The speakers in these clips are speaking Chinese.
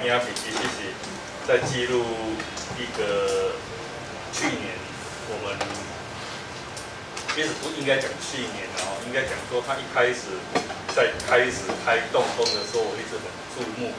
影片其实是在记录一个去年我们其实不应该讲去年哦，应该讲说他一开始在开始开动工的时候，我一直很注目。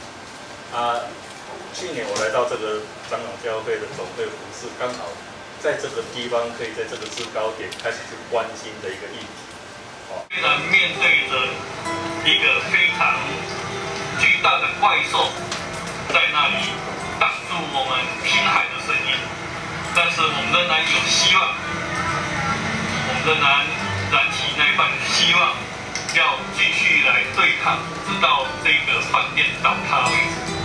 去年我来到这个长老教会的总会服事，刚好在这个地方可以在这个制高点开始去关心的一个议题。 虽然面对着一个非常巨大的怪兽在那里挡住我们拼海的声音，但是我们仍然有希望，我们仍然燃起那份希望，要继续来对抗，直到这个饭店倒塌为止。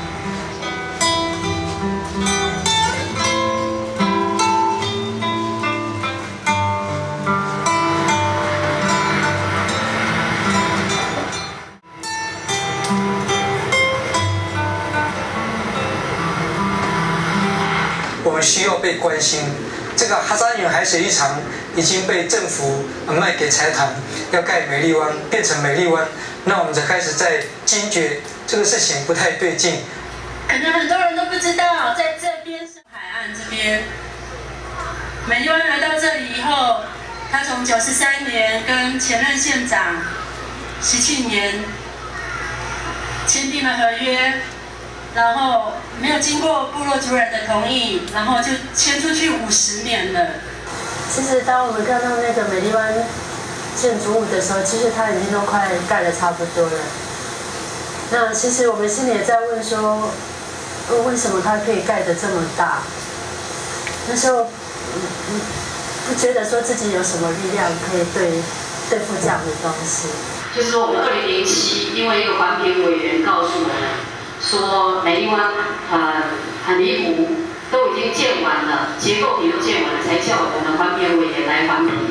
我们需要被关心。这个哈沙远海水浴场已经被政府卖给财团，要盖美丽湾，变成美丽湾，那我们才开始在惊觉这个事情不太对劲。 可能很多人都不知道，在这边是海岸这边，美丽湾来到这里以后，他从93年跟前任县长17年签订了合约。然后没有经过部落族人的同意，然后就迁出去50年了。 其实当我们看到那个美丽湾建筑物的时候，其实它已经都快盖得差不多了。那其实我们心里也在问说，为什么它可以盖得这么大？那时候，不觉得说自己有什么力量可以对付这样的东西。 就是说我们2007，因为一个环评委员告诉我们。说美丽湾很离谱，都已经建完了，结构体都建完了，才叫我们环评委员来环评。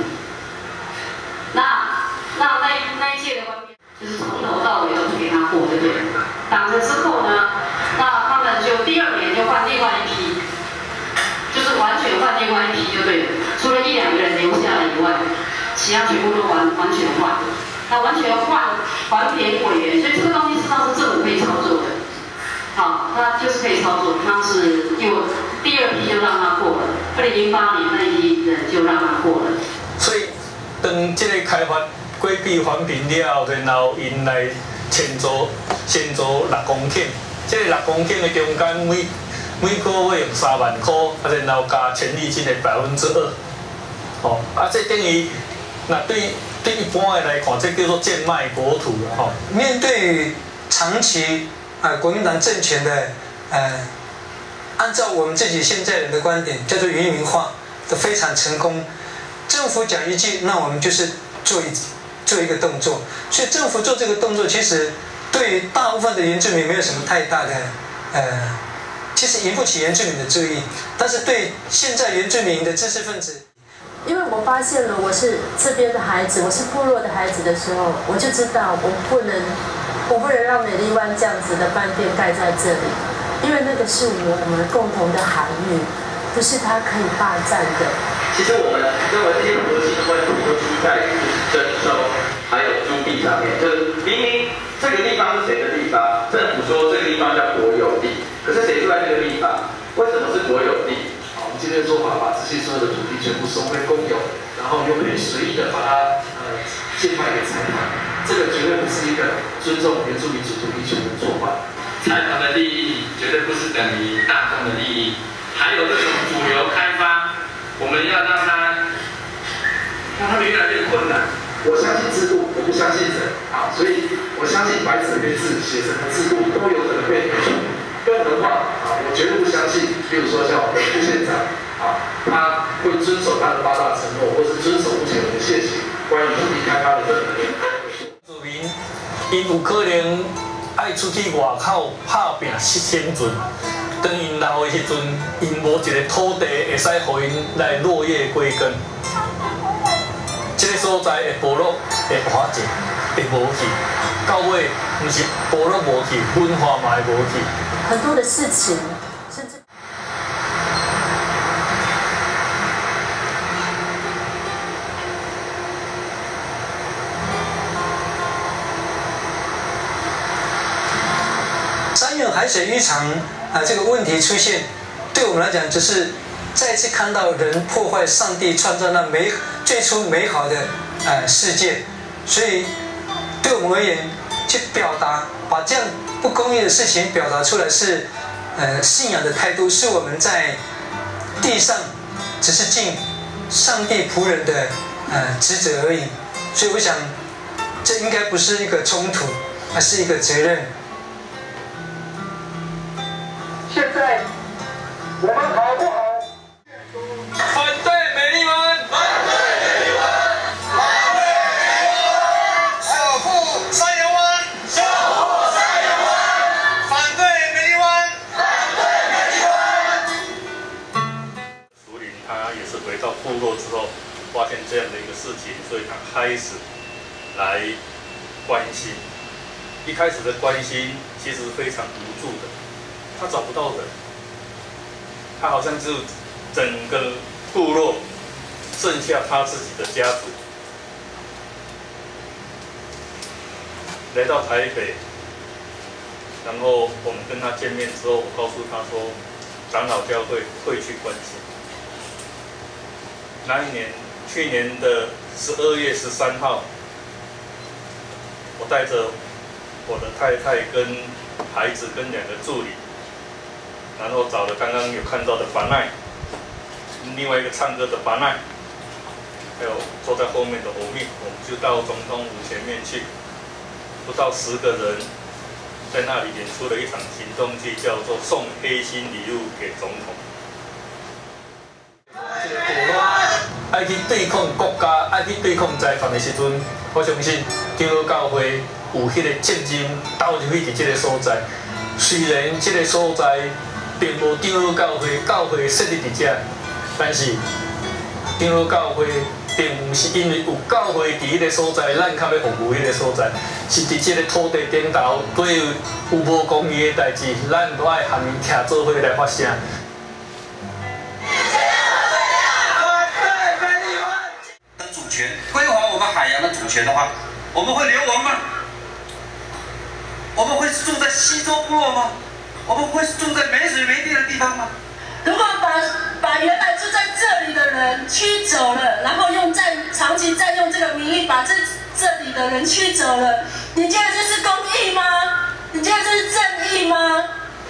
那一届的环评就是从头到尾都是给他过，对不对？挡着之后呢，那他们就第2年就换另外一批，就是完全换另外一批就对了，除了1、2个人留下来以外，其他全部都完全换。那完全换环评委员，所以这个东西实际上是政府可以操作的。好，他就是可以操作，他是又第2批就让他过了，2008年那一批人就让他过了。 所以，当这个开发规避环评了，然后因来先做6公顷，这个6公顷的中间每个月用3万块，然后加权利金的2%。哦，这等于那对一般的来看，这叫做贱卖国土了哈。 面对长期国民党政权的按照我们自己现在人的观点，叫做原民化的非常成功。政府讲一句，那我们就是做一个动作。所以政府做这个动作，其实对大部分的原住民没有什么太大的其实引不起原住民的注意，但是对现在原住民的知识分子。 因为我发现了我是这边的孩子，我是部落的孩子的时候，我就知道我不能让美丽湾这样子的饭店盖在这里，因为那个是我们共同的海域，不是他可以霸占的。 其实我们认为这些核心问题都出在征收还有租地上面，就是明明这个地方是谁的地方，政府说这个地方叫国有地，可是谁住在这个地方？为什么是国有地？ 我们今天的做法，把这些所有的土地全部收归公有，然后又可以随意的把它贱卖给财团，这个绝对不是一个尊重原住民主土地权的做法。 财团的利益绝对不是等于大众的利益，还有这种主流开发，我们要让它越来越困难。 我相信制度，我不相信人啊，所以我相信白纸黑字写成的制度都有可能被推出。更何况啊，我绝对不相信，比如说像我们的副县长啊，他会遵守他的8大承诺，或是遵守目前我们现行关于土地开发的任何的。 住民因有可能爱出去外口打拼生存，当因老的时阵，因无一个土地会使互因来落叶归根。这个所在的部落会滑解，会无去，到尾不是部落无去，文化嘛会无去。 很多的事情，甚至 3远海海水浴场这个问题出现，对我们来讲，只是再次看到人破坏上帝创造那最初美好的世界，所以对我们而言，去表达把这样不公义的事情表达出来是信仰的态度，是我们在地上只是尽上帝仆人的职责而已。所以我想，这应该不是一个冲突，而是一个责任。 现在我们好不好？ 反对美丽湾！反对美丽湾！反对美丽湾！守护三元湾！守护三元湾！反对美丽湾！反对美丽湾！属灵他也是回到部落之后，发现这样的一个事情，所以他开始来关心。一开始的关心其实非常无助的，他找不到人，他好像只有整个部落剩下他自己的家族。来到台北，然后我们跟他见面之后，我告诉他说，长老教会会去关心。那一年，去年的12月13号，我带着我的太太跟孩子跟2个助理，然后找了刚刚有看到的巴奈，另外一个唱歌的巴奈，还有坐在后面的欧密，我们就到总统府前面去，不到10个人，在那里演出了一场行动剧，叫做《送黑心礼物给总统》。这个部落爱去对抗国家、爱去对抗财团的时阵，我相信长老教会有迄个责任投入去伫这个所在。虽然这个所在并无长老教会设立伫遮，但是长老教会并不是因为有教会伫迄个所在，咱较要服务迄个所在，是伫这个土地顶头对有无公义的代志，咱都爱含伊徛做伙来发声。 主权归还我们海洋的主权的话，我们会流亡吗？我们会住在西周部落吗？我们会住在没水没电的地方吗？ 如果把原来住在这里的人驱走了，然后长期占用这个名义把这里的人驱走了，你觉得这是公义吗？你觉得这是正义吗？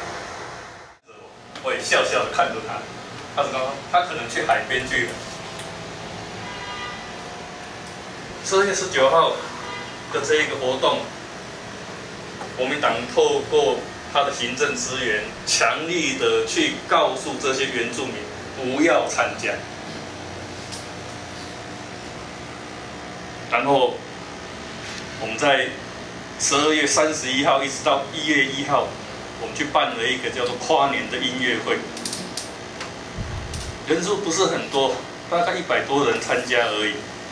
我也笑笑的看着他，他可能去海边去了。12月19号的这一个活动，国民党透过他的行政资源，强力的去告诉这些原住民不要参加。然后我们在12月31号一直到1月1号，我们去办了一个叫做跨年的音乐会，人数不是很多，大概100多人参加而已。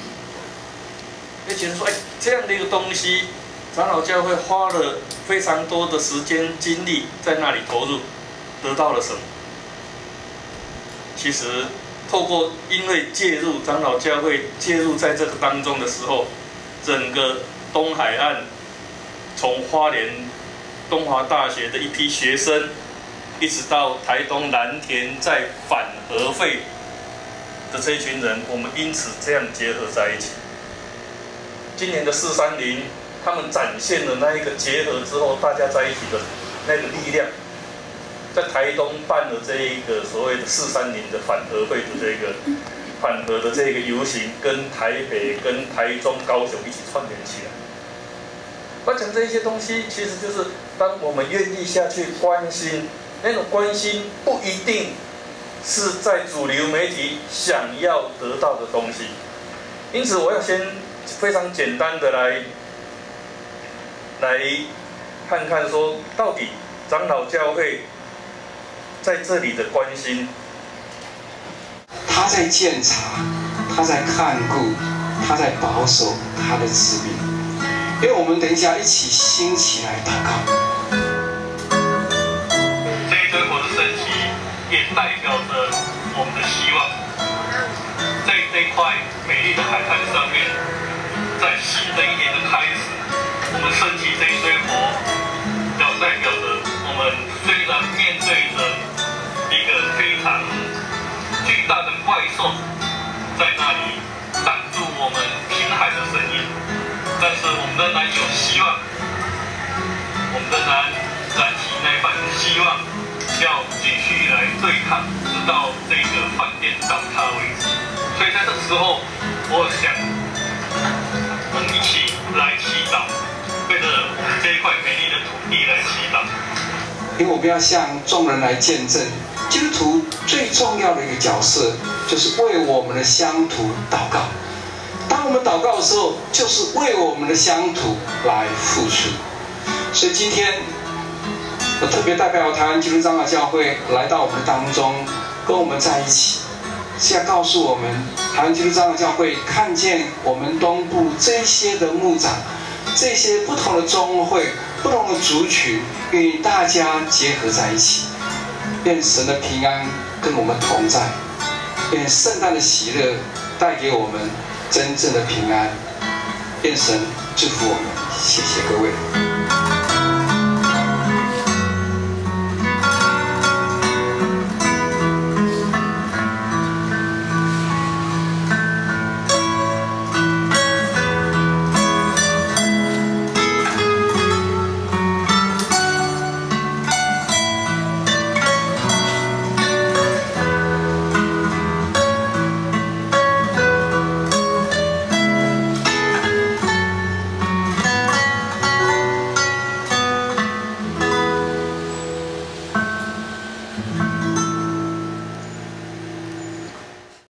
觉得说，这样的一个东西，长老教会花了非常多的时间精力在那里投入，得到了什么？其实，透过因为介入长老教会介入在这个当中的时候，整个东海岸，从花莲东华大学的一批学生，一直到台东蓝田在反核废的这一群人，我们因此这样结合在一起。今年的430，他们展现了那一个结合之后大家在一起的那个力量，在台东办了这一个所谓的430的反核废的这个反核的这个游行，跟台北、跟台中、高雄一起串联起来。我讲这些东西，其实就是当我们愿意下去关心，那种关心不一定是在主流媒体想要得到的东西。因此，我要先非常简单的来看看说，到底长老教会在这里的关心， 他在监察，他在看顾，他在保守他的子民。因为我们等一下一起兴起来祷告。 这一堆火的升起，也代表着我们的希望，在这块美丽的海滩上面，在新的一年的开始，我们升起这一堆火，要代表着我们然面对着一个非常巨大的怪兽，在那里挡住我们拼海的声音。但是我们仍然有希望，我们仍然燃起那份希望，要继续来对抗，直到这个饭店倒塌为止。所以在这时候，我想我们一起来祈祷，为着我们这一块美丽的土地来祈祷。 因为我们要向众人来见证，基督徒最重要的一个角色，就是为我们的乡土祷告。当我们祷告的时候，就是为我们的乡土来付出。所以今天，我特别代表台湾基督长老教会来到我们的当中，跟我们在一起，是要告诉我们，台湾基督长老教会看见我们东部这些的牧长，这些不同的宗会、不同的族群，与大家结合在一起，愿神的平安跟我们同在，愿圣诞的喜乐带给我们真正的平安，愿神祝福我们，谢谢各位。